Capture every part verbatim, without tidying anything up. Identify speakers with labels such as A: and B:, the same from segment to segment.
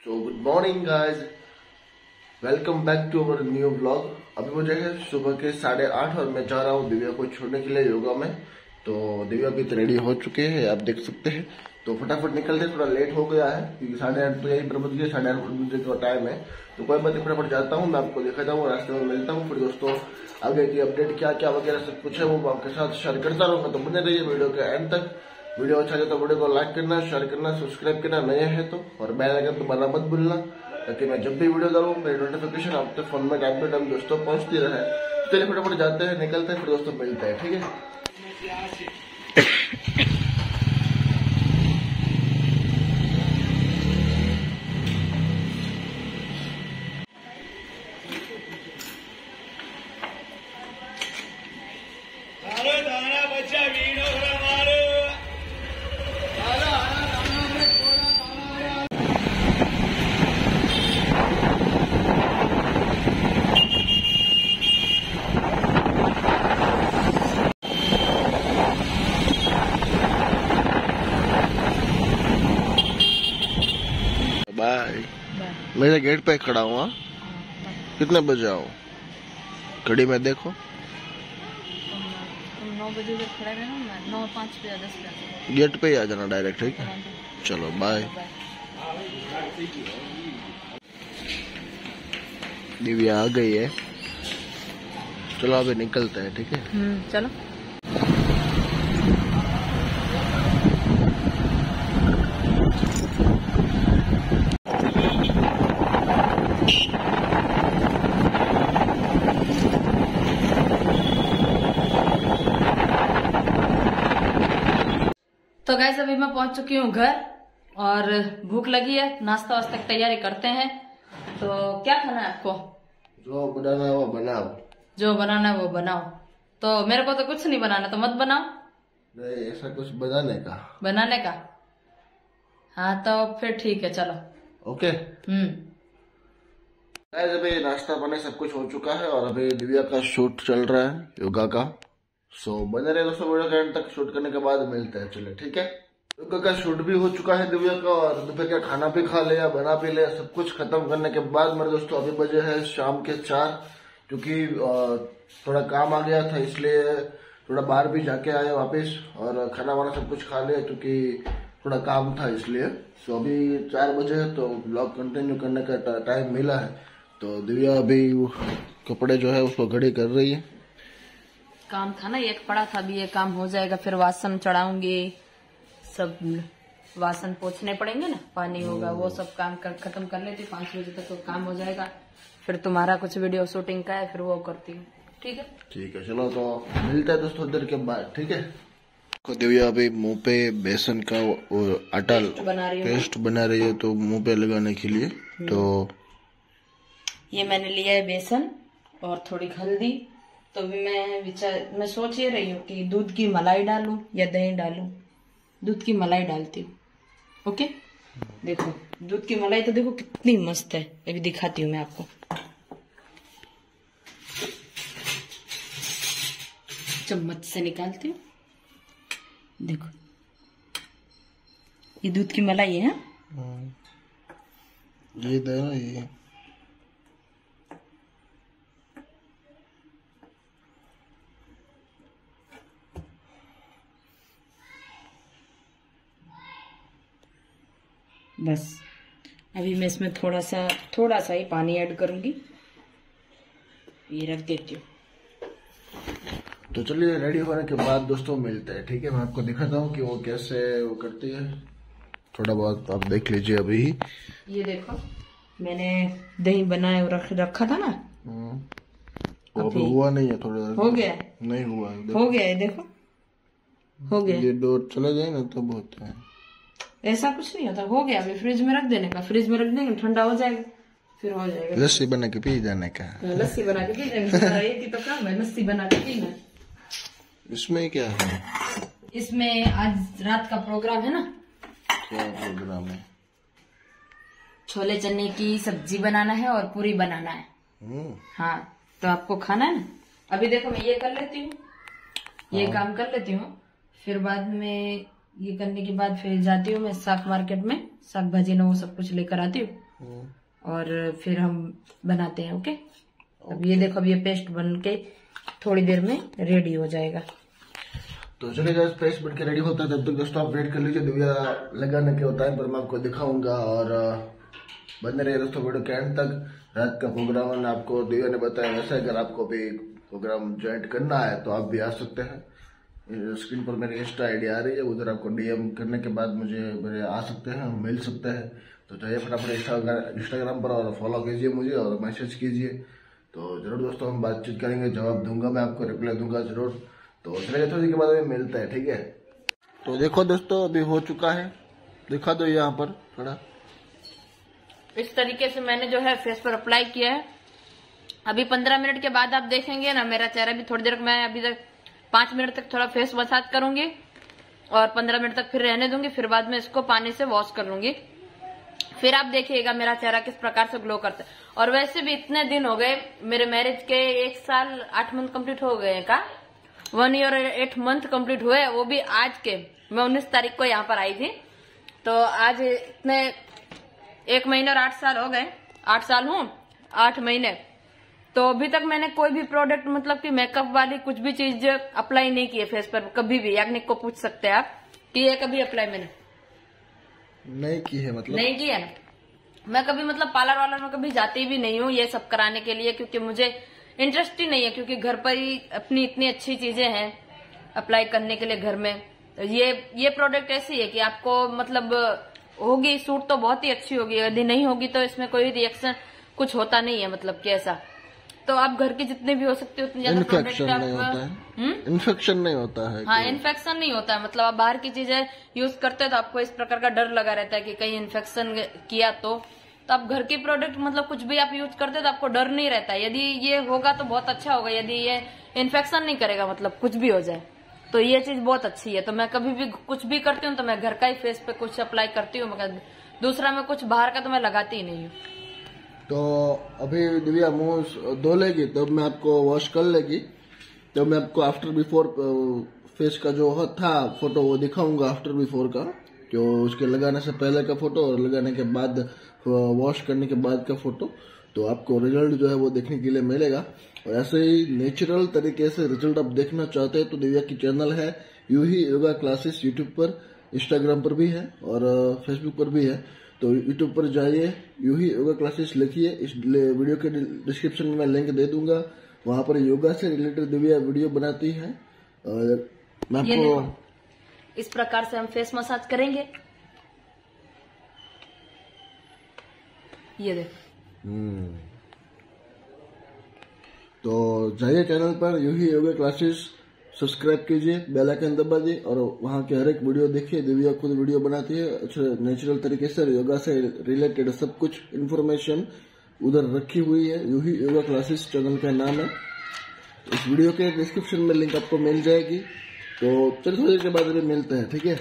A: So good morning guys, welcome back to our new vlog. अभी मुझे है सुबह के साढ़े आठ और मैं जा रहा हूँ दिव्या को छोड़ने के लिए योगा में। तो दिव्या भी तो रेडी हो चुके हैं, आप देख सकते हैं। तो फटाफट निकलते, थोड़ा लेट हो गया है क्योंकि साढ़े आठ तो यही पर बज गए, साढ़े आठ बजे का टाइम है। तो कोई बात नहीं, फटाफट जाता हूँ, मैं आपको दिखाता हूँ, रास्ते में मिलता हूँ। फिर दोस्तों आगे की अपडेट क्या क्या वगैरह सब कुछ है वो आपके साथ शेयर करता रहूँगा। तो बने रहिए वीडियो के एंड तक। वीडियो अच्छा लगे तो वीडियो को लाइक करना, शेयर करना, सब्सक्राइब करना नया है तो, और बेल आइकन तो बना मत भूलना ताकि मैं जब भी वीडियो डालूँ मेरी नोटिफिकेशन आपके फोन में टाइम टू टाइम दोस्तों पहुंचती रहे। तो चलिए फटाफट जाते हैं, निकलते हैं, फिर दोस्तों मिलते हैं, ठीक है। बाय। मेरे गेट पे खड़ा हुआ, कितने बजे आओ? घड़ी में देखो,
B: तुम नौ बजे तक खड़े रहना, मैं नौ पाँच बजे दस बजे
A: गेट पे ही आ जाना डायरेक्ट, ठीक है? चलो बाय। दिव्या आ गई है, चलो अभी निकलते हैं, ठीक है?
B: हम्म चलो। तो गाइस अभी मैं पहुंच चुकी हूँ घर और भूख लगी है, नाश्ता वास्ता की तैयारी करते हैं। तो क्या खाना है आपको?
A: जो बनाना है वो बनाओ।
B: जो बनाना है वो बनाओ। तो मेरे को तो कुछ नहीं बनाना, तो मत बनाओ।
A: नहीं, ऐसा कुछ बनाने का
B: बनाने का हाँ तो फिर ठीक है, चलो।
A: ओके।
B: हम्म
A: गाइस अभी नाश्ता पानी सब कुछ हो चुका है और अभी दिव्या का शूट चल रहा है योगा का। सो बने रहे दोस्तों वीडियो के एंड तक। शूट करने के बाद मिलते हैं, चले ठीक है? योगा का शूट भी हो चुका है दिव्या का, और दोपहर का खाना भी खा लिया, बना भी लिया, सब कुछ खत्म करने के बाद मेरे दोस्तों अभी बजे है शाम के चार, क्योंकि थोड़ा काम आ गया था इसलिए थोड़ा बाहर भी जाके आए वापस, और खाना वाना सब कुछ खा लिया क्योंकि थोड़ा काम था इसलिए। सो अभी चार बजे है तो ब्लॉग कंटिन्यू करने का टाइम मिला है। तो दिव्या अभी कपड़े जो है उसको घड़ी कर रही है।
B: काम था ना, एक पड़ा था, अभी ये काम हो जाएगा, फिर वासन चढ़ाऊंगी, सब वासन पोछने पड़ेंगे ना, पानी होगा, वो सब काम कर खत्म कर लेती, पाँच बजे तक तो काम हो जाएगा। फिर तुम्हारा कुछ वीडियो शूटिंग का है, फिर वो करती हूँ, ठीक है? ठीक
A: है, चलो तो मिलते हैं दोस्तों देर के बाद, ठीक है? दिव्या अभी मुंह पे बेसन का आटा
B: बना रही
A: पेस्ट बना रही है, तो मुंह पे लगाने के लिए। तो
B: ये मैंने लिया है बेसन और थोड़ी हल्दी। तो मैं विचार मैं सोच ये रही हूँ कि दूध की मलाई डालूं या दही डालूं। दूध की मलाई डालती हूँ, ओके? देखो दूध की मलाई तो देखो कितनी मस्त है, अभी दिखाती हूँ मैं आपको। चम्मच से निकालती हूँ, देखो ये दूध की मलाई है।
A: ये दे ये
B: बस अभी मैं इसमें थोड़ा सा थोड़ा सा ही पानी ऐड करूंगी, ये रख देती हूँ।
A: तो चलिए रेडी होने के बाद दोस्तों मिलते हैं, ठीक है? मैं आपको दिखाता हूँ कि वो कैसे वो करती है, थोड़ा बहुत आप देख लीजिए। अभी
B: ये देखो मैंने दही बनाया रख, रखा था ना,
A: वो अभी हुआ नहीं है, थोड़ा
B: हो गया
A: नहीं हुआ है,
B: हो गया है, देखो हो गया।
A: ये दो चले जाए ना तो बहुत है, ऐसा
B: कुछ नहीं होता, हो गया। अभी फ्रिज में रख देने का, फ्रिज में रख देंगे ठंडा हो जाएगा, फिर हो जाएगा।
A: लस्सी बना के पी जाने का,
B: लस्सी बना के पी जाएंगे, एक ही तो काम है, लस्सी बना के पीना।
A: इसमें क्या है?
B: इसमें आज रात का प्रोग्राम है ना।
A: क्या प्रोग्राम है?
B: छोले चने की सब्जी बनाना है और पूरी बनाना है। हाँ तो आपको खाना है ना। अभी देखो मैं ये कर लेती हूँ, ये काम कर लेती हूँ, फिर बाद में ये करने के बाद फिर जाती हूँ मैं साग मार्केट में, साग भाजी ना वो सब कुछ लेकर आती हूँ, और फिर हम बनाते हैं। ओके, अब ये देखो, अब ये पेस्ट बन के थोड़ी देर में रेडी हो जाएगा।
A: तो चलिए गाइस, पेस्ट बन के रेडी होता है, तब तक दोस्तों आप वेट कर लीजिए। दिव्या लगाने के होता है पर मैं आपको दिखाऊंगा, और बने रहिए दोस्तों वीडियो के एंड तक। रात का प्रोग्राम आपको दिव्या ने बताया, वैसे अगर आपको भी प्रोग्राम ज्वाइन करना है तो आप भी आ सकते हैं। स्क्रीन पर मेरी इंस्टा आईडी आ रही है, उधर आपको डीएम करने के बाद मुझे मेरे आ सकते हैं, मिल सकते हैं। तो जाइए फटाफट इंस्टाग्राम पर और फॉलो कीजिए मुझे और मैसेज कीजिए। तो जरूर दोस्तों हम बातचीत करेंगे, जवाब दूंगा, मैं आपको रिप्लाई दूंगा जरूर। तो चलिए थोड़ी के बाद में मिलते हैं, ठीक है। तो देखो दोस्तों, अभी हो चुका है, दिखा दो यहाँ पर थोड़ा।
B: इस तरीके से मैंने जो है फेस पर अप्लाई किया है। अभी पंद्रह मिनट के बाद आप देखेंगे ना मेरा चेहरा भी थोड़ी देर, मैं अभी तक पांच मिनट तक थोड़ा फेस मसाज करूंगी और पंद्रह मिनट तक फिर रहने दूंगी, फिर बाद में इसको पानी से वॉश कर लूंगी। फिर आप देखिएगा मेरा चेहरा किस प्रकार से ग्लो करता है। और वैसे भी इतने दिन हो गए मेरे मैरिज के, एक साल आठ मंथ कंप्लीट हो गए का, one year eight month complete हुए, वो भी आज के। मैं उन्नीस तारीख को यहाँ पर आई थी, तो आज इतने एक महीने और आठ साल हो गए, आठ साल हूँ आठ महीने, तो अभी तक मैंने कोई भी प्रोडक्ट मतलब कि मेकअप वाली कुछ भी चीज अप्लाई नहीं की है फेस पर कभी भी। याग्निक को पूछ सकते हैं आप कि ये कभी अप्लाई मैंने
A: नहीं की है, मतलब
B: नहीं की है ना। मैं कभी मतलब पार्लर वालर में कभी जाती भी नहीं हूँ ये सब कराने के लिए, क्योंकि मुझे इंटरेस्ट ही नहीं है, क्योंकि घर पर ही अपनी इतनी अच्छी चीजें हैं अप्लाई करने के लिए घर में। ये ये प्रोडक्ट ऐसी है कि आपको मतलब होगी सूट तो बहुत ही अच्छी होगी, यदि नहीं होगी तो इसमें कोई रिएक्शन कुछ होता नहीं है, मतलब कि ऐसा। तो आप घर की जितने भी हो सकते हो उतनी ज्यादा प्रोडक्ट
A: नहीं होता है, इन्फेक्शन नहीं होता है।
B: हाँ, इन्फेक्शन नहीं होता है। मतलब आप बाहर की चीजें यूज करते हैं तो आपको इस प्रकार का डर लगा रहता है कि कहीं इन्फेक्शन किया तो तो आप घर की प्रोडक्ट मतलब कुछ भी आप यूज करते तो आपको डर नहीं रहता है। यदि ये होगा तो बहुत अच्छा होगा, यदि ये इन्फेक्शन नहीं करेगा, मतलब कुछ भी हो जाए, तो ये चीज बहुत अच्छी है। तो मैं कभी भी कुछ भी करती हूँ तो मैं घर का ही फेस पे कुछ अप्लाई करती हूँ, मगर दूसरा मैं कुछ बाहर का तो मैं लगाती ही नहीं हूँ।
A: तो अभी दिव्या मुंह धो लेगी तब मैं आपको वॉश कर लेगी, तब मैं आपको आफ्टर बिफोर फेस का जो था फोटो वो दिखाऊंगा, आफ्टर बिफोर का, जो उसके लगाने से पहले का फोटो और लगाने के बाद वॉश करने के बाद का फोटो। तो आपको रिजल्ट जो है वो देखने के लिए मिलेगा। और ऐसे ही नेचुरल तरीके से रिजल्ट आप देखना चाहते हैं तो दिव्या की चैनल है यूही योगा क्लासेस, यूट्यूब पर, इंस्टाग्राम पर भी है और फेसबुक पर भी है। तो यूट्यूब पर जाइए, यूही योगा क्लासेस लिखिए, इस वीडियो के डिस्क्रिप्शन में मैं लिंक दे दूंगा। वहां पर योगा से रिलेटेड दिव्या वीडियो बनाती है। और मैं आपको
B: इस प्रकार से हम फेस मसाज करेंगे, ये देखो।
A: हम्म तो जाइए चैनल पर यूही योगा क्लासेस, सब्सक्राइब कीजिए, बेल आइकन दबा दिए और वहाँ के हर एक वीडियो देखिए। दिव्या खुद वीडियो बनाती है अच्छे नेचुरल तरीके से, योगा से रिलेटेड सब कुछ इन्फॉर्मेशन उधर रखी हुई है। यूही योगा क्लासेस चैनल का नाम है। इस वीडियो के डिस्क्रिप्शन में लिंक आपको मिल जाएगी। तो चलिए थोड़ी देर के बाद में मिलते हैं, ठीक है।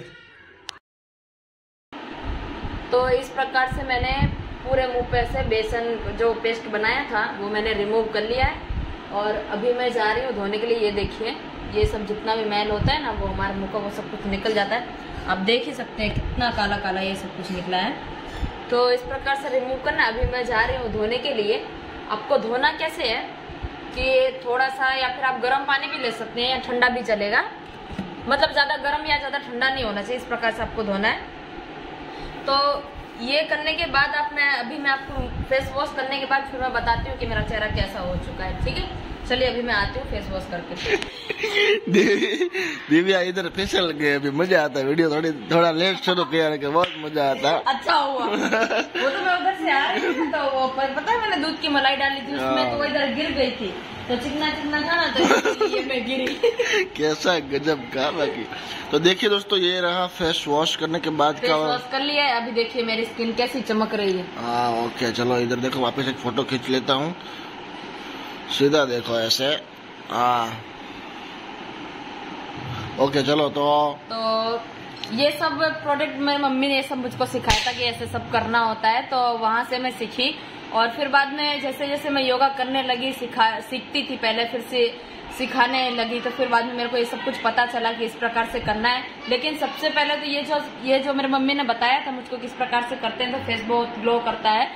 B: तो इस प्रकार से मैंने पूरे मुंह पे से बेसन जो पेस्ट बनाया था वो मैंने रिमूव कर लिया है और अभी मैं जा रही हूँ धोने के लिए। ये देखिए, ये सब जितना भी मैल होता है ना वो हमारे मुंह का वो सब कुछ निकल जाता है। आप देख ही सकते हैं कितना काला काला ये सब कुछ निकला है। तो इस प्रकार से रिमूव करना। अभी मैं जा रही हूँ धोने के लिए। आपको धोना कैसे है कि थोड़ा सा, या फिर आप गर्म पानी भी ले सकते हैं या ठंडा भी चलेगा, मतलब ज्यादा गर्म या ज्यादा ठंडा नहीं होना चाहिए। इस प्रकार से आपको धोना है। तो ये करने के बाद आप मैं अभी मैं आपको फेस वॉश करने के बाद फिर मैं बताती हूँ कि मेरा चेहरा कैसा हो चुका है, ठीक है। चलिए अभी मैं आती हूँ फेस वॉश करके।
A: दिव्या इधर फेशियल गए, अभी मजा आता है। वीडियो थोड़ी थोड़ा लेट शुरू किया कि बहुत मजा आता है।
B: अच्छा हुआ वो तो मैं उधर से आ रही थी, तो वो पता है मैंने दूध की मलाई डाली थी उसमें, तो वो इधर गिर गई थी, तो चिकना चिकना था ना, तो ये मैं गिरी। कैसा
A: गजब का बाकी। तो देखिए दोस्तों, ये रहा फेस वॉश करने के बाद
B: का। फेस वॉश कर लिया है। अभी देखिए मेरी स्किन कैसी चमक रही है।
A: हाँ ओके, चलो इधर देखो, वापस एक फोटो खींच लेता हूँ। सीधा देखो ऐसे। हाँ ओके चलो। तो
B: तो ये सब प्रोडक्ट मेरी मम्मी ने ये सब मुझको सिखाया था कि ऐसे सब करना होता है, तो वहां से मैं सीखी। और फिर बाद में जैसे जैसे मैं योगा करने लगी, सिखा सीखती थी पहले, फिर से सिखाने लगी, तो फिर बाद में मेरे को ये सब कुछ पता चला कि इस प्रकार से करना है। लेकिन सबसे पहले तो ये जो ये जो मेरी मम्मी ने बताया था मुझको किस प्रकार से करते हैं तो फेस बहुत ग्लो करता है।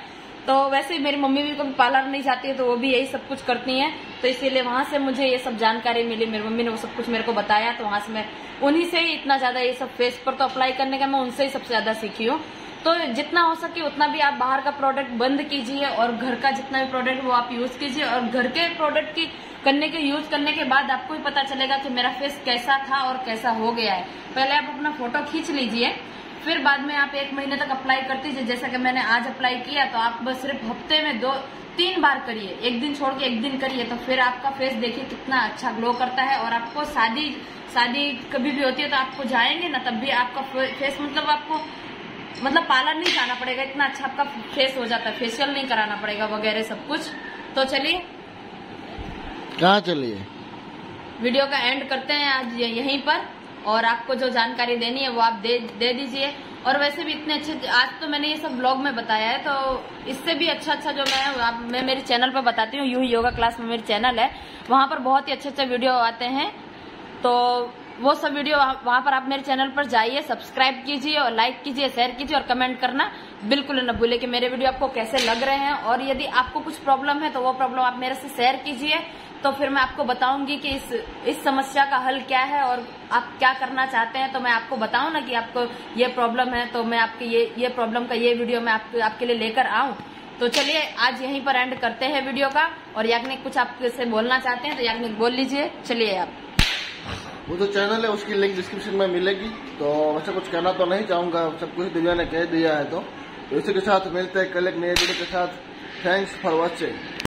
B: तो वैसे ही मेरी मम्मी भी कभी पार्लर नहीं जाती है, तो वो भी यही सब कुछ करती हैं, तो इसीलिए वहां से मुझे ये सब जानकारी मिली। मेरी मम्मी ने वो सब कुछ मेरे को बताया, तो वहां से मैं उन्हीं से ही इतना ज्यादा ये सब फेस पर तो अप्लाई करने का मैं उनसे ही सबसे ज्यादा सीखी हूँ। तो जितना हो सके उतना भी आप बाहर का प्रोडक्ट बंद कीजिए और घर का जितना भी प्रोडक्ट वो आप यूज कीजिए। और घर के प्रोडक्ट की करने के यूज करने के बाद आपको ही पता चलेगा कि मेरा फेस कैसा था और कैसा हो गया है। पहले आप अपना फोटो खींच लीजिए, फिर बाद में आप एक महीने तक अप्लाई करते दीजिए। जैसा कि मैंने आज अप्लाई किया, तो आप बस सिर्फ हफ्ते में दो तीन बार करिए, एक दिन छोड़ के एक दिन करिए, तो फिर आपका फेस देखिए कितना अच्छा ग्लो करता है। और आपको शादी शादी कभी भी होती है तो आपको जाएंगे ना, तब भी आपका फेस मतलब आपको मतलब पार्लर नहीं जाना पड़ेगा, इतना अच्छा आपका फेस हो जाता है, फेशियल नहीं कराना पड़ेगा वगैरह सब कुछ। तो चलिए,
A: कहाँ चलिए,
B: वीडियो का एंड करते हैं आज यहीं पर। और आपको जो जानकारी देनी है वो आप दे दे दीजिए। और वैसे भी इतने अच्छे, आज तो मैंने ये सब ब्लॉग में बताया है, तो इससे भी अच्छा अच्छा जो मैं आप, मैं मेरे चैनल पर बताती हूँ, यूं ही योगा क्लास में मेरी चैनल है, वहां पर बहुत ही अच्छे अच्छे वीडियो आते हैं। तो वो सब वीडियो वहां पर आप मेरे चैनल पर जाइए, सब्सक्राइब कीजिए और लाइक कीजिए, शेयर कीजिए और कमेंट करना बिल्कुल न भूलिए कि मेरे वीडियो आपको कैसे लग रहे हैं। और यदि आपको कुछ प्रॉब्लम है तो वो प्रॉब्लम आप मेरे से शेयर कीजिए, तो फिर मैं आपको बताऊंगी कि इस इस समस्या का हल क्या है और आप क्या करना चाहते हैं। तो मैं आपको बताऊं ना कि आपको ये प्रॉब्लम है, तो मैं आपकी ये ये प्रॉब्लम का ये वीडियो मैं आप, आपके लिए लेकर आऊं। तो चलिए आज यहीं पर एंड करते हैं वीडियो का। और याग्निक कुछ आपसे बोलना चाहते हैं तो याग्निक बोल लीजिए। चलिए, आप
A: वो जो चैनल है उसकी लिंक डिस्क्रिप्शन में मिलेगी। तो वैसे कुछ कहना तो नहीं चाहूंगा, सब कुछ दिव्या ने कह दिया है। तो इसी के साथ मिलते हैं कल एक नए वीडियो के साथ। Thanks for watching.